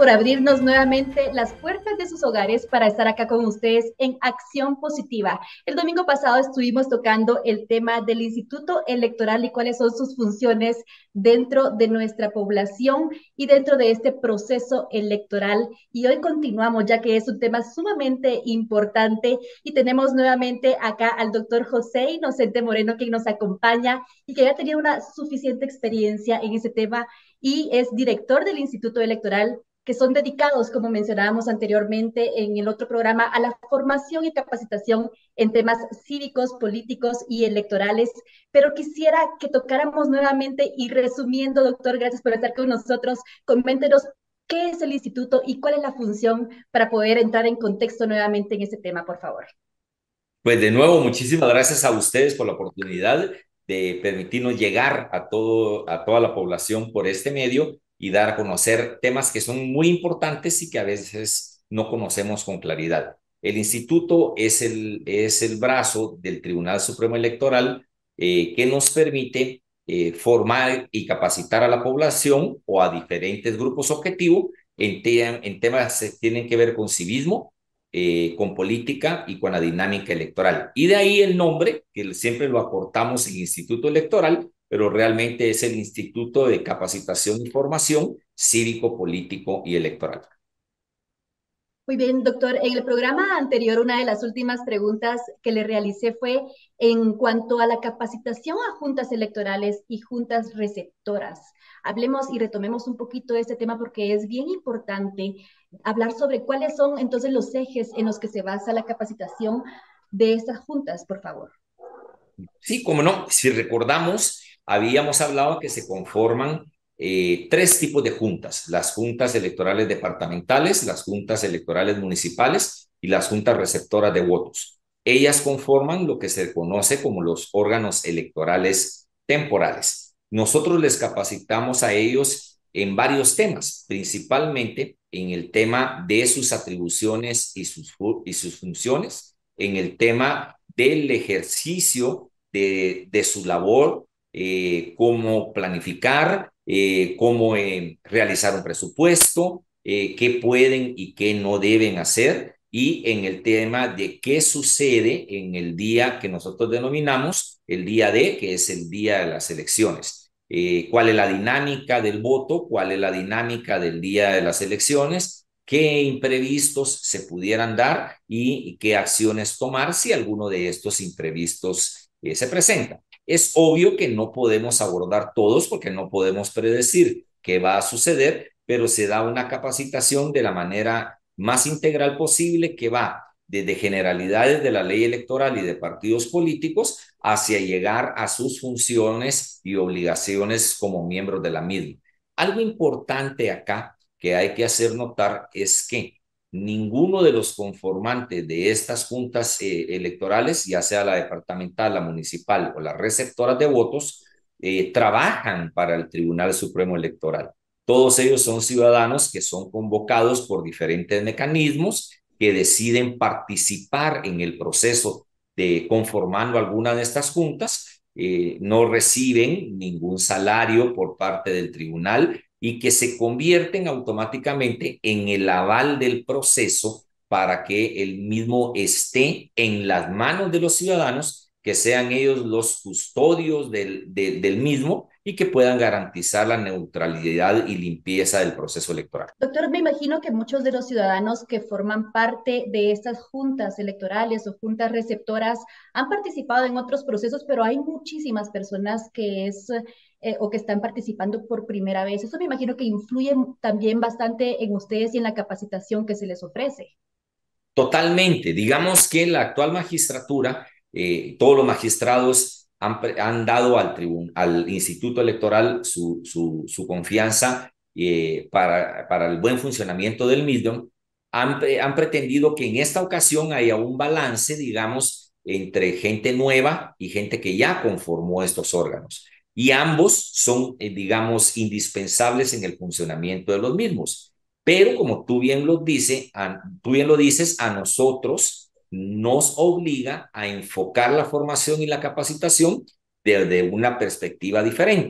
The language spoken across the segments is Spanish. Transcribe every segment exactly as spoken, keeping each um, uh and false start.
por abrirnos nuevamente las puertas de sus hogares para estar acá con ustedes en Acción Positiva. El domingo pasado estuvimos tocando el tema del Instituto Electoral y cuáles son sus funciones dentro de nuestra población y dentro de este proceso electoral. Y hoy continuamos, ya que es un tema sumamente importante, y tenemos nuevamente acá al doctor José Inocente Moreno, quien nos acompaña y que ya ha tenido una suficiente experiencia en ese tema y es director del Instituto Electoral, que son dedicados, como mencionábamos anteriormente en el otro programa, a la formación y capacitación en temas cívicos, políticos y electorales. Pero quisiera que tocáramos nuevamente y resumiendo, doctor, gracias por estar con nosotros, coméntenos qué es el instituto y cuál es la función para poder entrar en contexto nuevamente en ese tema, por favor. Pues de nuevo, muchísimas gracias a ustedes por la oportunidad de permitirnos llegar a todo, a toda la población por este medio y dar a conocer temas que son muy importantes y que a veces no conocemos con claridad. El instituto es el, es el brazo del Tribunal Supremo Electoral eh, que nos permite eh, formar y capacitar a la población o a diferentes grupos objetivos en, te en temas que tienen que ver con civismo, eh, con política y con la dinámica electoral. Y de ahí el nombre, que siempre lo aportamos en Instituto Electoral, pero realmente es el Instituto de Capacitación y Formación Cívico, Político y Electoral. Muy bien, doctor. En el programa anterior, una de las últimas preguntas que le realicé fue en cuanto a la capacitación a juntas electorales y juntas receptoras. Hablemos y retomemos un poquito este tema porque es bien importante hablar sobre cuáles son entonces los ejes en los que se basa la capacitación de estas juntas, por favor. Sí, como no, si recordamos, habíamos hablado que se conforman eh, tres tipos de juntas: las juntas electorales departamentales, las juntas electorales municipales y las juntas receptoras de votos. Ellas conforman lo que se conoce como los órganos electorales temporales. Nosotros les capacitamos a ellos en varios temas, principalmente en el tema de sus atribuciones y sus, y sus funciones, en el tema del ejercicio de, de su labor, eh, cómo planificar, eh, cómo eh, realizar un presupuesto, eh, qué pueden y qué no deben hacer, y en el tema de qué sucede en el día que nosotros denominamos el día D, que es el día de las elecciones. Eh, cuál es la dinámica del voto, cuál es la dinámica del día de las elecciones, qué imprevistos se pudieran dar y, y qué acciones tomar si alguno de estos imprevistos eh, se presenta. Es obvio que no podemos abordar todos porque no podemos predecir qué va a suceder, pero se da una capacitación de la manera más integral posible, que va desde generalidades de la ley electoral y de partidos políticos hacia llegar a sus funciones y obligaciones como miembros de la misma. Algo importante acá que hay que hacer notar es que ninguno de los conformantes de estas juntas eh, electorales, ya sea la departamental, la municipal o las receptoras de votos, eh, trabajan para el Tribunal Supremo Electoral. Todos ellos son ciudadanos que son convocados por diferentes mecanismos, que deciden participar en el proceso de conformando alguna de estas juntas, eh, no reciben ningún salario por parte del tribunal y que se convierten automáticamente en el aval del proceso para que el mismo esté en las manos de los ciudadanos, que sean ellos los custodios del, de, del mismo y que puedan garantizar la neutralidad y limpieza del proceso electoral. Doctor, me imagino que muchos de los ciudadanos que forman parte de estas juntas electorales o juntas receptoras han participado en otros procesos, pero hay muchísimas personas que es eh, o que están participando por primera vez. Eso me imagino que influye también bastante en ustedes y en la capacitación que se les ofrece. Totalmente. Digamos que la actual magistratura, eh, todos los magistrados han, han dado al, tribun al Instituto Electoral su, su, su confianza eh, para, para el buen funcionamiento del mismo. Han, han pretendido que en esta ocasión haya un balance, digamos, entre gente nueva y gente que ya conformó estos órganos. Y ambos son, eh, digamos, indispensables en el funcionamiento de los mismos. Pero como tú bien lo, dice, a, tú bien lo dices, a nosotros nos obliga a enfocar la formación y la capacitación desde una perspectiva diferente.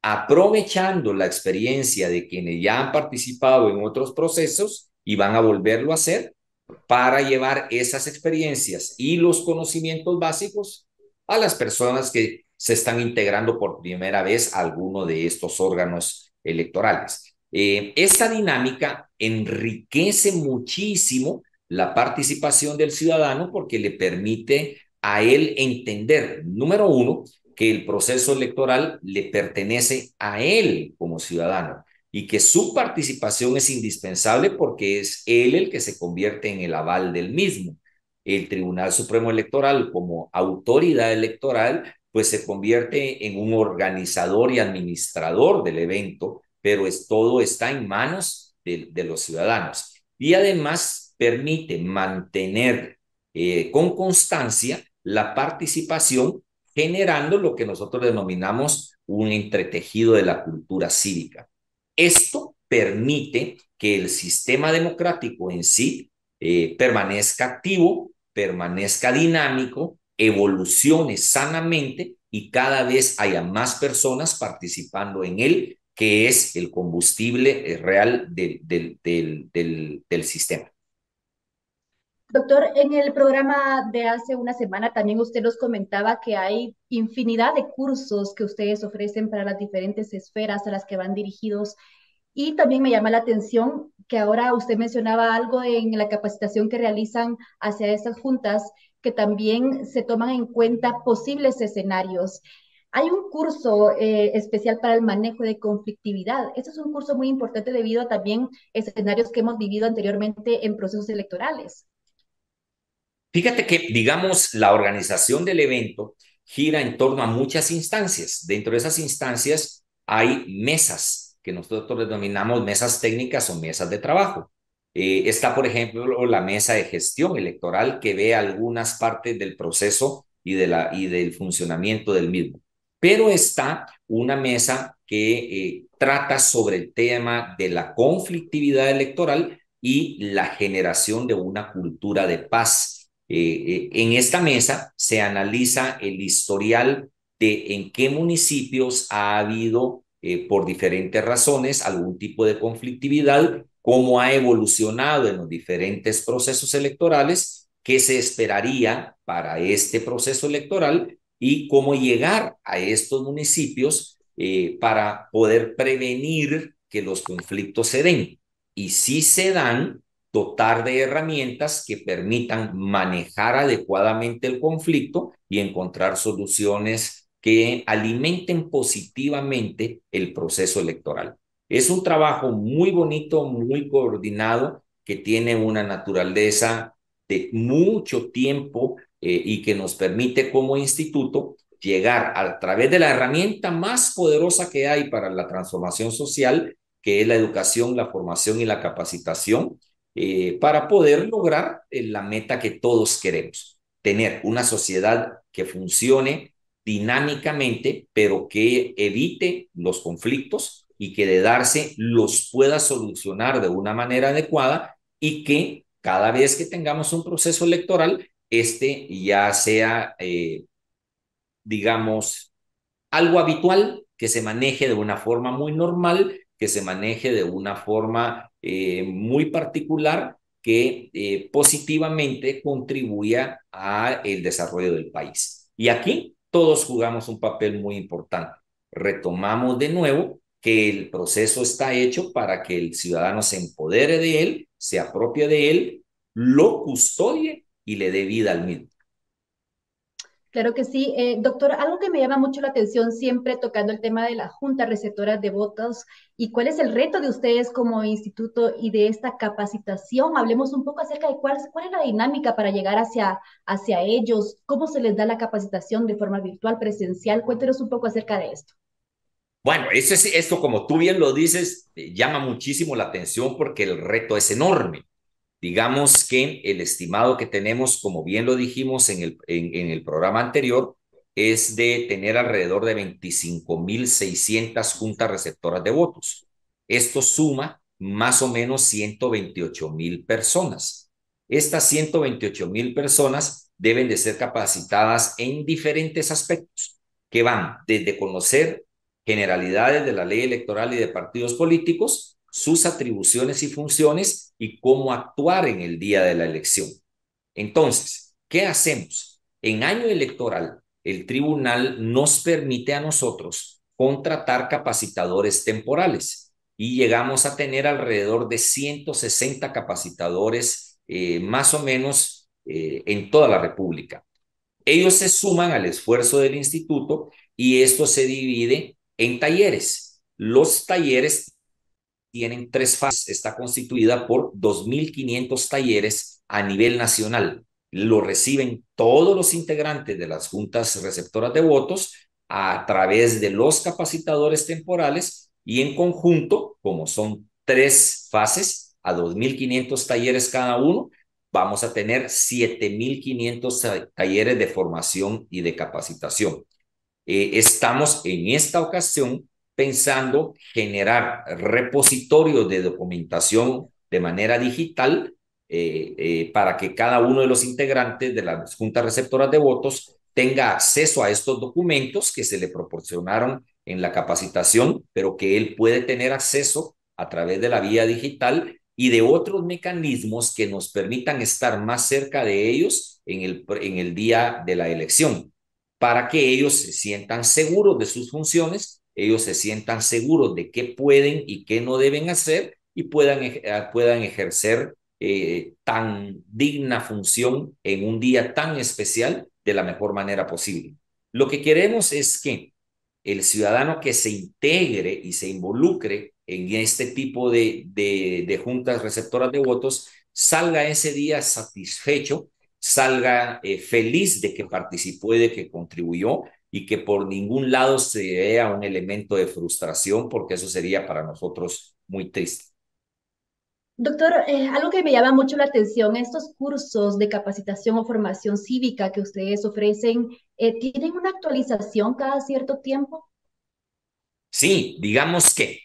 aprovechando la experiencia de quienes ya han participado en otros procesos y van a volverlo a hacer para llevar esas experiencias y los conocimientos básicos a las personas que se están integrando por primera vez a alguno de estos órganos electorales. Eh, esta dinámica enriquece muchísimo la participación del ciudadano porque le permite a él entender, número uno, que el proceso electoral le pertenece a él como ciudadano y que su participación es indispensable porque es él el que se convierte en el aval del mismo. El Tribunal Supremo Electoral, como autoridad electoral, pues se convierte en un organizador y administrador del evento, pero es, todo está en manos de, de los ciudadanos. Y además permite mantener eh, con constancia la participación, generando lo que nosotros denominamos un entretejido de la cultura cívica. Esto permite que el sistema democrático en sí eh, permanezca activo, permanezca dinámico, evolucione sanamente y cada vez haya más personas participando en él, que es el combustible real del, del, del, del, del sistema. Doctor, en el programa de hace una semana también usted nos comentaba que hay infinidad de cursos que ustedes ofrecen para las diferentes esferas a las que van dirigidos. Y también me llama la atención que ahora usted mencionaba algo en la capacitación que realizan hacia estas juntas, que también se toman en cuenta posibles escenarios. Hay un curso eh, especial para el manejo de conflictividad. Este es un curso muy importante debido a también escenarios que hemos vivido anteriormente en procesos electorales. Fíjate que, digamos, la organización del evento gira en torno a muchas instancias. Dentro de esas instancias hay mesas que nosotros denominamos mesas técnicas o mesas de trabajo. Eh, está, por ejemplo, la mesa de gestión electoral que ve algunas partes del proceso y, de la, y del funcionamiento del mismo. Pero está una mesa que eh, trata sobre el tema de la conflictividad electoral y la generación de una cultura de paz. Eh, en esta mesa se analiza el historial de en qué municipios ha habido, eh, por diferentes razones, algún tipo de conflictividad, cómo ha evolucionado en los diferentes procesos electorales, qué se esperaría para este proceso electoral y cómo llegar a estos municipios eh, para poder prevenir que los conflictos se den. Y si se dan, dotar de herramientas que permitan manejar adecuadamente el conflicto y encontrar soluciones que alimenten positivamente el proceso electoral. Es un trabajo muy bonito, muy coordinado, que tiene una naturaleza de mucho tiempo eh, y que nos permite como instituto llegar a través de la herramienta más poderosa que hay para la transformación social, que es la educación, la formación y la capacitación, eh, para poder lograr eh, la meta que todos queremos, tener una sociedad que funcione dinámicamente, pero que evite los conflictos y que de darse los pueda solucionar de una manera adecuada y que cada vez que tengamos un proceso electoral, este ya sea, eh, digamos, algo habitual, que se maneje de una forma muy normal, que se maneje de una forma eh, muy particular, que eh, positivamente contribuya al desarrollo del país. Y aquí todos jugamos un papel muy importante. Retomamos de nuevo que el proceso está hecho para que el ciudadano se empodere de él, se apropie de él, lo custodie y le dé vida al mismo. Claro que sí. Eh, doctor, algo que me llama mucho la atención siempre tocando el tema de la Junta Receptora de Votos y cuál es el reto de ustedes como instituto y de esta capacitación. Hablemos un poco acerca de cuál, cuál es la dinámica para llegar hacia, hacia ellos, cómo se les da la capacitación de forma virtual, presencial. Cuéntenos un poco acerca de esto. Bueno, esto, es, esto como tú bien lo dices, eh, llama muchísimo la atención porque el reto es enorme. Digamos que el estimado que tenemos, como bien lo dijimos en el, en, en el programa anterior, es de tener alrededor de veinticinco mil seiscientas juntas receptoras de votos. Esto suma más o menos ciento veintiocho mil personas. Estas ciento veintiocho mil personas deben de ser capacitadas en diferentes aspectos, que van desde conocer generalidades de la ley electoral y de partidos políticos, sus atribuciones y funciones y cómo actuar en el día de la elección. Entonces, ¿qué hacemos? En año electoral, el tribunal nos permite a nosotros contratar capacitadores temporales y llegamos a tener alrededor de ciento sesenta capacitadores eh, más o menos eh, en toda la República. Ellos se suman al esfuerzo del instituto y esto se divide en talleres. Los talleres tienen tres fases, está constituida por dos mil quinientos talleres a nivel nacional. Lo reciben todos los integrantes de las juntas receptoras de votos a través de los capacitadores temporales y en conjunto, como son tres fases, a dos mil quinientos talleres cada uno, vamos a tener siete mil quinientos talleres de formación y de capacitación. Eh, estamos en esta ocasión pensando generar repositorios de documentación de manera digital eh, eh, para que cada uno de los integrantes de las juntas receptoras de votos tenga acceso a estos documentos que se le proporcionaron en la capacitación, pero que él puede tener acceso a través de la vía digital y de otros mecanismos que nos permitan estar más cerca de ellos en el, en el día de la elección, para que ellos se sientan seguros de sus funciones, ellos se sientan seguros de qué pueden y qué no deben hacer y puedan, puedan ejercer eh, tan digna función en un día tan especial de la mejor manera posible. Lo que queremos es que el ciudadano que se integre y se involucre en este tipo de, de, de juntas receptoras de votos salga ese día satisfecho, salga eh, feliz de que participó y de que contribuyó y que por ningún lado se vea un elemento de frustración, porque eso sería para nosotros muy triste. Doctor, eh, algo que me llama mucho la atención, estos cursos de capacitación o formación cívica que ustedes ofrecen, eh, ¿tienen una actualización cada cierto tiempo? Sí, digamos que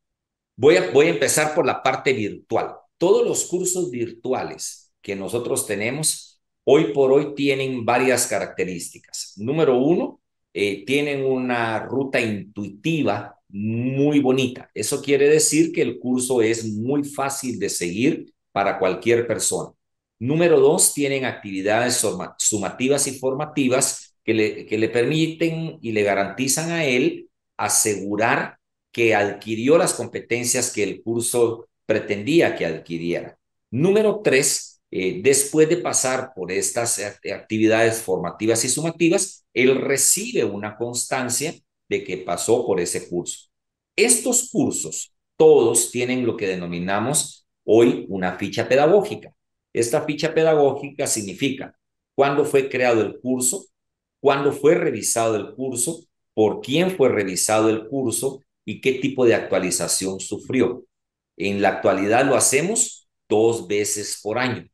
voy a, voy a empezar por la parte virtual. Todos los cursos virtuales que nosotros tenemos hoy por hoy tienen varias características. Número uno, eh, tienen una ruta intuitiva muy bonita. Eso quiere decir que el curso es muy fácil de seguir para cualquier persona. Número dos, tienen actividades sumativas y formativas que le, que le permiten y le garantizan a él asegurar que adquirió las competencias que el curso pretendía que adquiriera. Número tres, eh, después de pasar por estas actividades formativas y sumativas, él recibe una constancia de que pasó por ese curso. Estos cursos, todos tienen lo que denominamos hoy una ficha pedagógica. Esta ficha pedagógica significa cuándo fue creado el curso, cuándo fue revisado el curso, por quién fue revisado el curso y qué tipo de actualización sufrió. En la actualidad lo hacemos dos veces por año.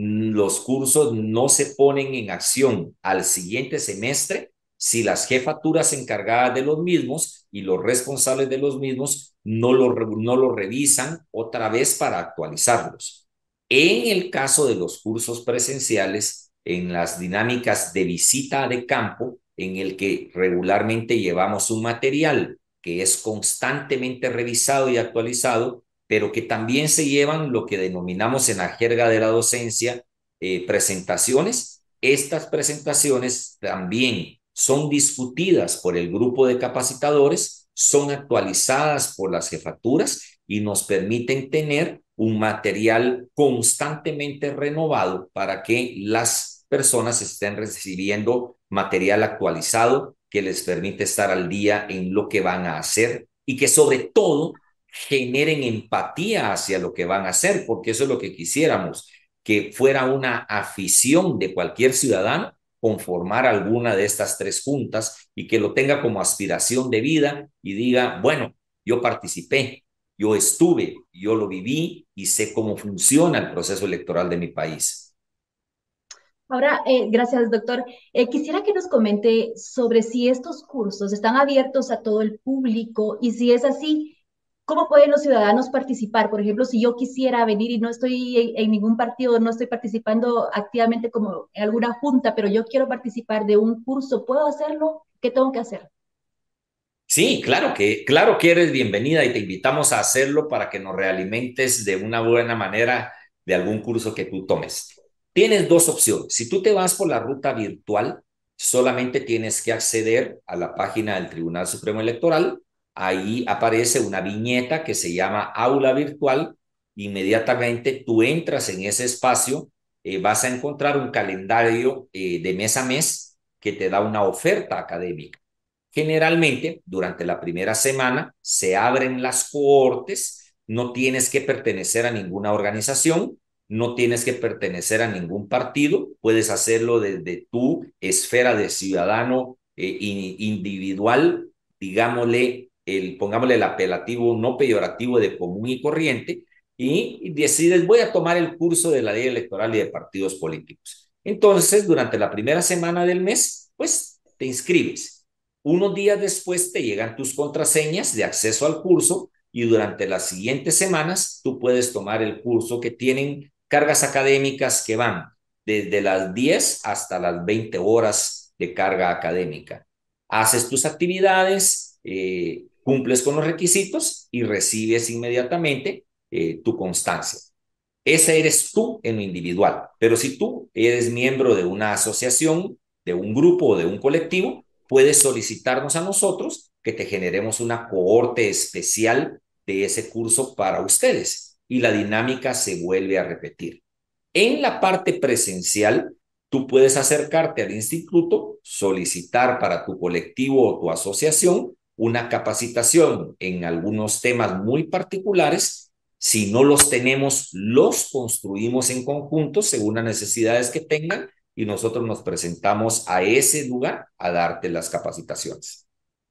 Los cursos no se ponen en acción al siguiente semestre si las jefaturas encargadas de los mismos y los responsables de los mismos no lo, no lo revisan otra vez para actualizarlos. En el caso de los cursos presenciales, en las dinámicas de visita de campo, en el que regularmente llevamos un material que es constantemente revisado y actualizado, pero que también se llevan lo que denominamos en la jerga de la docencia eh, presentaciones. Estas presentaciones también son discutidas por el grupo de capacitadores, son actualizadas por las jefaturas y nos permiten tener un material constantemente renovado para que las personas estén recibiendo material actualizado que les permite estar al día en lo que van a hacer y que sobre todo generen empatía hacia lo que van a hacer, porque eso es lo que quisiéramos, que fuera una afición de cualquier ciudadano conformar alguna de estas tres juntas y que lo tenga como aspiración de vida y diga, bueno, yo participé, yo estuve, yo lo viví y sé cómo funciona el proceso electoral de mi país. Ahora, eh, gracias, doctor. Eh, quisiera que nos comente sobre si estos cursos están abiertos a todo el público y si es así, ¿cómo pueden los ciudadanos participar? Por ejemplo, si yo quisiera venir y no estoy en, en ningún partido, no estoy participando activamente como en alguna junta, pero yo quiero participar de un curso, ¿puedo hacerlo? ¿Qué tengo que hacer? Sí, claro que, claro que eres bienvenida y te invitamos a hacerlo para que nos realimentes de una buena manera de algún curso que tú tomes. Tienes dos opciones. Si tú te vas por la ruta virtual, solamente tienes que acceder a la página del Tribunal Supremo Electoral. Ahí aparece una viñeta que se llama Aula Virtual. Inmediatamente tú entras en ese espacio, eh, vas a encontrar un calendario eh, de mes a mes que te da una oferta académica. Generalmente, durante la primera semana se abren las cohortes, no tienes que pertenecer a ninguna organización, no tienes que pertenecer a ningún partido, puedes hacerlo desde tu esfera de ciudadano eh, individual, digámosle, el, pongámosle el apelativo no peyorativo de común y corriente, y decides, voy a tomar el curso de la ley electoral y de partidos políticos. Entonces, durante la primera semana del mes, pues te inscribes. Unos días después te llegan tus contraseñas de acceso al curso y durante las siguientes semanas tú puedes tomar el curso que tienen cargas académicas que van desde las diez hasta las veinte horas de carga académica. Haces tus actividades, eh, cumples con los requisitos y recibes inmediatamente eh, tu constancia. Ese eres tú en lo individual, pero si tú eres miembro de una asociación, de un grupo o de un colectivo, puedes solicitarnos a nosotros que te generemos una cohorte especial de ese curso para ustedes y la dinámica se vuelve a repetir. En la parte presencial, tú puedes acercarte al instituto, solicitar para tu colectivo o tu asociación una capacitación en algunos temas muy particulares. Si no los tenemos, los construimos en conjunto según las necesidades que tengan y nosotros nos presentamos a ese lugar a darte las capacitaciones.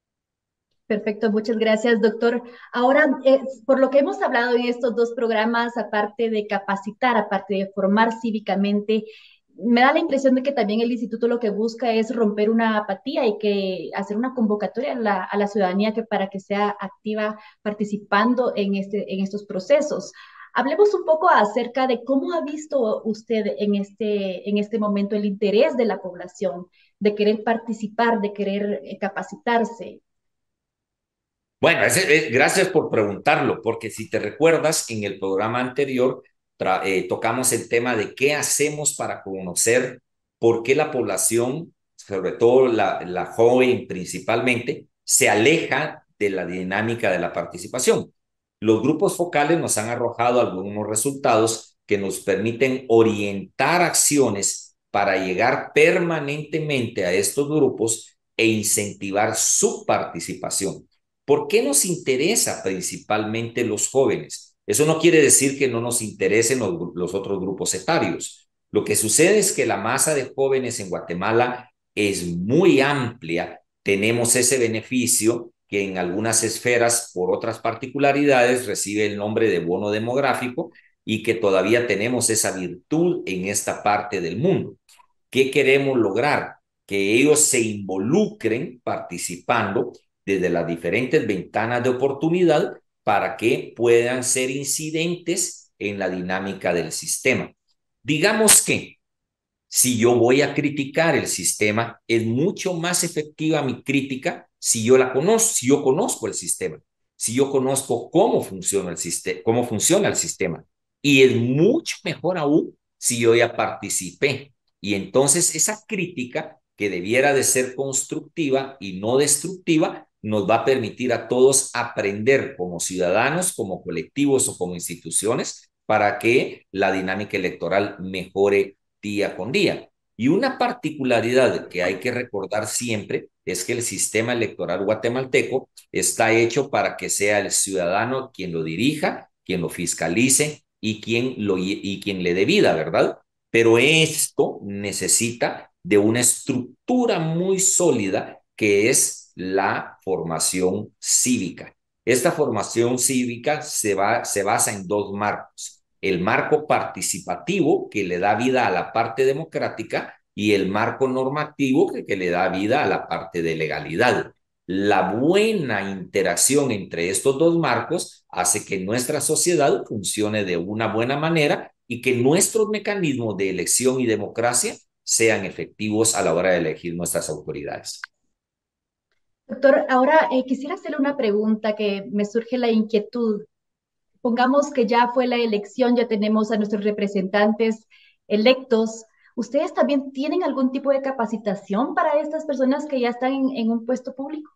Perfecto, muchas gracias, doctor. Ahora, eh, por lo que hemos hablado en estos dos programas, aparte de capacitar, aparte de formar cívicamente, me da la impresión de que también el instituto lo que busca es romper una apatía y que hacer una convocatoria a la, a la ciudadanía que para que sea activa participando en, este, en estos procesos. Hablemos un poco acerca de cómo ha visto usted en este, en este momento el interés de la población de querer participar, de querer eh, capacitarse. Bueno, ese, eh, gracias por preguntarlo, porque si te recuerdas, en el programa anterior eh, tocamos el tema de qué hacemos para conocer por qué la población, sobre todo la, la joven principalmente, se aleja de la dinámica de la participación. Los grupos focales nos han arrojado algunos resultados que nos permiten orientar acciones para llegar permanentemente a estos grupos e incentivar su participación. ¿Por qué nos interesa principalmente los jóvenes? Eso no quiere decir que no nos interesen los, los otros grupos etarios. Lo que sucede es que la masa de jóvenes en Guatemala es muy amplia. Tenemos ese beneficio que en algunas esferas, por otras particularidades, recibe el nombre de bono demográfico y que todavía tenemos esa virtud en esta parte del mundo. ¿Qué queremos lograr? Que ellos se involucren participando desde las diferentes ventanas de oportunidad para que puedan ser incidentes en la dinámica del sistema. Digamos que si yo voy a criticar el sistema, es mucho más efectiva mi crítica si yo la conozco, si yo conozco el sistema, si yo conozco cómo funciona el sistema, cómo funciona el sistema. Y es mucho mejor aún si yo ya participé. Y entonces esa crítica que debiera de ser constructiva y no destructiva, nos va a permitir a todos aprender como ciudadanos, como colectivos o como instituciones para que la dinámica electoral mejore día con día. Y una particularidad que hay que recordar siempre es que el sistema electoral guatemalteco está hecho para que sea el ciudadano quien lo dirija, quien lo fiscalice y quien, lo, y quien le dé vida, ¿verdad? Pero esto necesita de una estructura muy sólida que es la formación cívica. Esta formación cívica se, va, se basa en dos marcos: el marco participativo que le da vida a la parte democrática y el marco normativo que, que le da vida a la parte de legalidad. La buena interacción entre estos dos marcos hace que nuestra sociedad funcione de una buena manera y que nuestros mecanismos de elección y democracia sean efectivos a la hora de elegir nuestras autoridades. Doctor, ahora eh, quisiera hacerle una pregunta que me surge la inquietud. Pongamos que ya fue la elección, ya tenemos a nuestros representantes electos. ¿Ustedes también tienen algún tipo de capacitación para estas personas que ya están en, en un puesto público?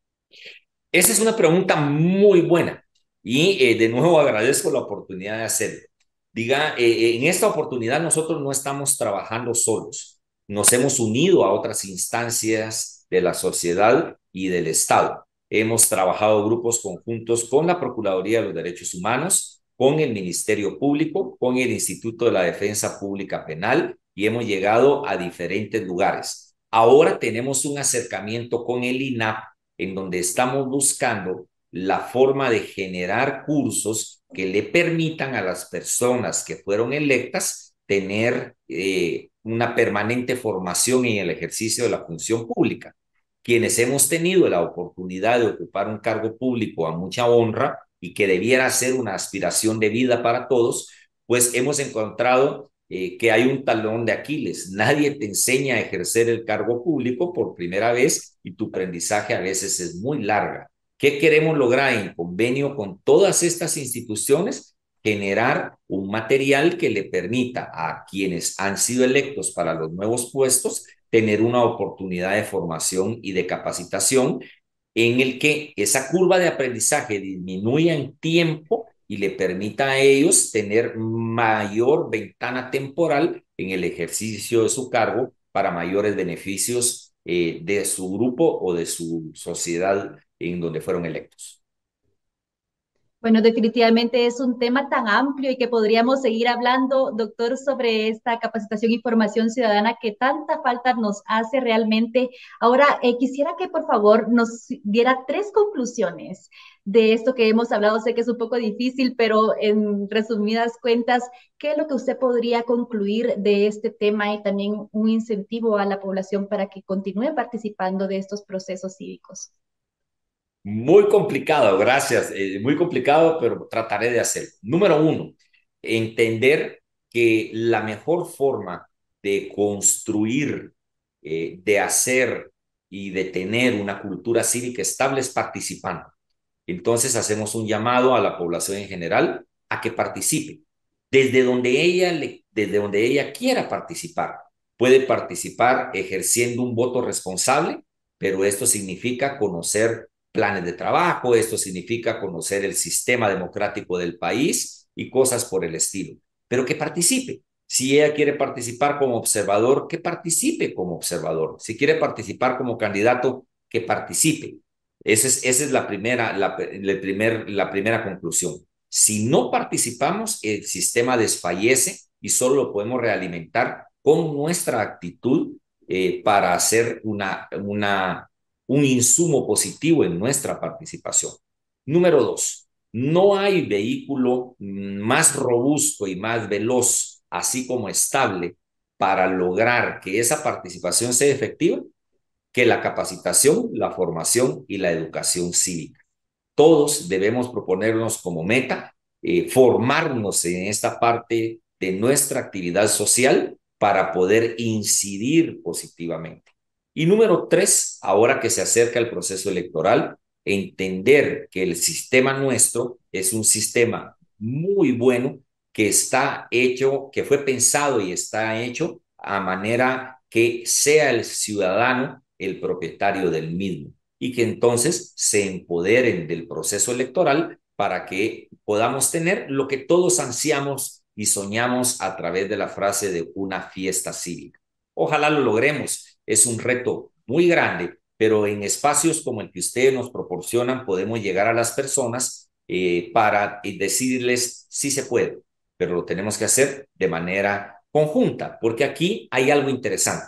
Esa es una pregunta muy buena y eh, de nuevo agradezco la oportunidad de hacerlo. Diga, eh, eh, en esta oportunidad nosotros no estamos trabajando solos, nos hemos unido a otras instancias de la sociedad y del Estado. Hemos trabajado grupos conjuntos con la Procuraduría de los Derechos Humanos, con el Ministerio Público, con el Instituto de la Defensa Pública Penal y hemos llegado a diferentes lugares. Ahora tenemos un acercamiento con el I N A P en donde estamos buscando la forma de generar cursos que le permitan a las personas que fueron electas tener eh, una permanente formación en el ejercicio de la función pública. Quienes hemos tenido la oportunidad de ocupar un cargo público a mucha honra y que debiera ser una aspiración de vida para todos, pues hemos encontrado eh, que hay un talón de Aquiles. Nadie te enseña a ejercer el cargo público por primera vez y tu aprendizaje a veces es muy larga. ¿Qué queremos lograr en convenio con todas estas instituciones? Generar un material que le permita a quienes han sido electos para los nuevos puestos tener una oportunidad de formación y de capacitación en el que esa curva de aprendizaje disminuya en tiempo y le permita a ellos tener mayor ventana temporal en el ejercicio de su cargo para mayores beneficios eh, de su grupo o de su sociedad en donde fueron electos. Bueno, definitivamente es un tema tan amplio y que podríamos seguir hablando, doctor, sobre esta capacitación y formación ciudadana que tanta falta nos hace realmente. Ahora, eh, quisiera que por favor nos diera tres conclusiones de esto que hemos hablado. Sé que es un poco difícil, pero en resumidas cuentas, ¿qué es lo que usted podría concluir de este tema y también un incentivo a la población para que continúe participando de estos procesos cívicos? Muy complicado, gracias. Eh, muy complicado, pero trataré de hacerlo. Número uno, entender que la mejor forma de construir, eh, de hacer y de tener una cultura cívica estable es participando. Entonces hacemos un llamado a la población en general a que participe desde donde ella, le, desde donde ella quiera participar. Puede participar ejerciendo un voto responsable, pero esto significa conocer planes de trabajo, esto significa conocer el sistema democrático del país y cosas por el estilo. Pero que participe. Si ella quiere participar como observador, que participe como observador. Si quiere participar como candidato, que participe. Esa es, esa es la, primera, la, la, primer, la primera conclusión. Si no participamos, el sistema desfallece y solo lo podemos realimentar con nuestra actitud eh, para hacer una, una, un insumo positivo en nuestra participación. Número dos, no hay vehículo más robusto y más veloz, así como estable, para lograr que esa participación sea efectiva que la capacitación, la formación y la educación cívica. Todos debemos proponernos como meta eh, formarnos en esta parte de nuestra actividad social para poder incidir positivamente. Y número tres, ahora que se acerca el proceso electoral, entender que el sistema nuestro es un sistema muy bueno que está hecho, que fue pensado y está hecho a manera que sea el ciudadano el propietario del mismo y que entonces se empoderen del proceso electoral para que podamos tener lo que todos ansiamos y soñamos a través de la frase de una fiesta cívica. Ojalá lo logremos. Es un reto muy grande, pero en espacios como el que ustedes nos proporcionan podemos llegar a las personas eh, para decirles si se puede, pero lo tenemos que hacer de manera conjunta, porque aquí hay algo interesante.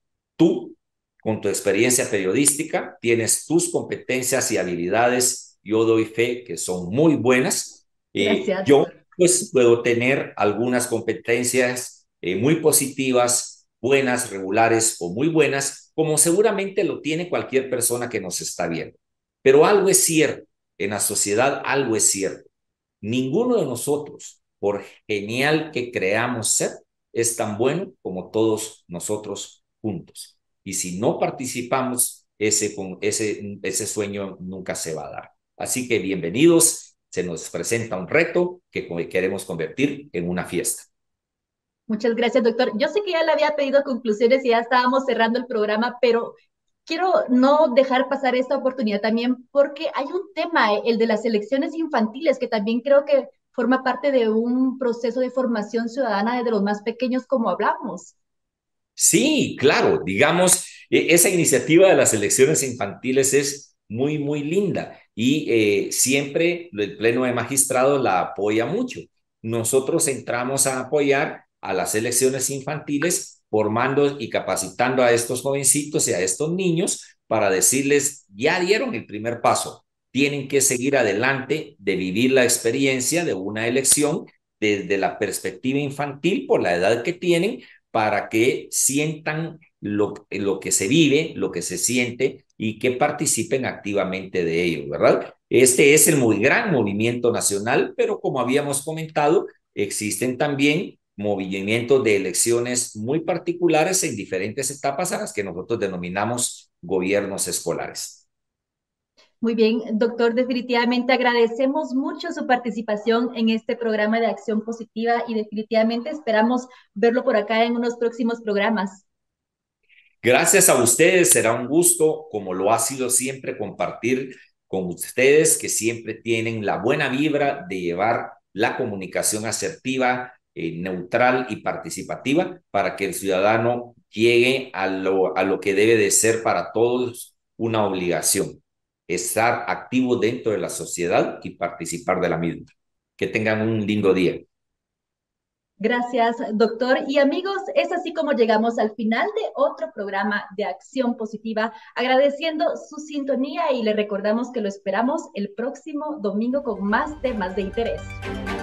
Tú, con tu experiencia periodística, tienes tus competencias y habilidades, yo doy fe que son muy buenas. Eh, Gracias, yo, doctor. pues, puedo tener algunas competencias eh, muy positivas, buenas, regulares o muy buenas, como seguramente lo tiene cualquier persona que nos está viendo. Pero algo es cierto, en la sociedad algo es cierto. Ninguno de nosotros, por genial que creamos ser, es tan bueno como todos nosotros juntos. Y si no participamos ese, ese, ese sueño nunca se va a dar. Así que bienvenidos, se nos presenta un reto que queremos convertir en una fiesta. Muchas gracias, doctor. Yo sé que ya le había pedido conclusiones y ya estábamos cerrando el programa, pero quiero no dejar pasar esta oportunidad también porque hay un tema, el de las elecciones infantiles, que también creo que forma parte de un proceso de formación ciudadana desde los más pequeños, como hablamos. Sí, claro, digamos, esa iniciativa de las elecciones infantiles es muy, muy linda y eh, siempre el Pleno de Magistrados la apoya mucho. Nosotros entramos a apoyar a las elecciones infantiles formando y capacitando a estos jovencitos y a estos niños para decirles, ya dieron el primer paso, tienen que seguir adelante de vivir la experiencia de una elección desde la perspectiva infantil por la edad que tienen para que sientan lo, lo que se vive, lo que se siente y que participen activamente de ello, ¿verdad? Este es el muy gran movimiento nacional, pero como habíamos comentado, existen también movimientos de elecciones muy particulares en diferentes etapas a las que nosotros denominamos gobiernos escolares. Muy bien, doctor, definitivamente agradecemos mucho su participación en este programa de Acción Positiva y definitivamente esperamos verlo por acá en unos próximos programas. Gracias a ustedes, será un gusto, como lo ha sido siempre, compartir con ustedes que siempre tienen la buena vibra de llevar la comunicación asertiva, eh, neutral y participativa para que el ciudadano llegue a lo, a lo que debe de ser para todos una obligación, estar activo dentro de la sociedad y participar de la misma. Que tengan un lindo día. Gracias, doctor. Y amigos, es así como llegamos al final de otro programa de Acción Positiva, agradeciendo su sintonía y le recordamos que lo esperamos el próximo domingo con más temas de interés.